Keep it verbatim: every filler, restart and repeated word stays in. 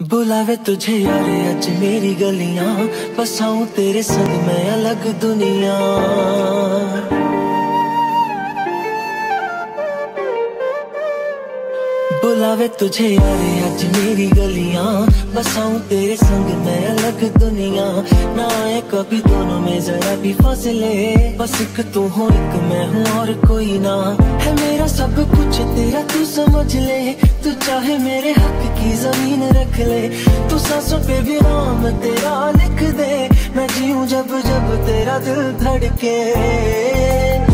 बुलावे तुझे यारे अज मेरी गलियां, बसाऊं तेरे संग मैं अलग दुनिया। बुलावे तुझे यारे अज मेरी गलियां, बसाऊं तेरे संग मैं अलग दुनिया। ना आए कभी दोनों में जरा भी फासले, बस एक तू हो एक मैं हूँ और कोई ना। है मेरा सब कुछ तेरा तू समझ ले, तू चाहे मेरे हक की जमीन रख ले। तू सांसों पे भी नाम तेरा लिख दे, मैं जीऊं जब जब तेरा दिल धड़के।